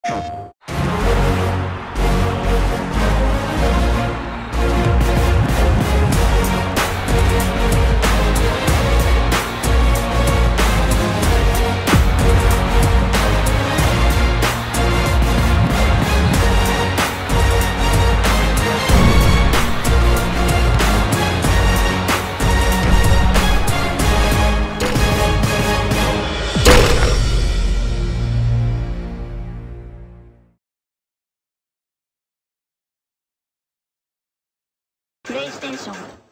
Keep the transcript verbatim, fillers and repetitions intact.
プレイステーション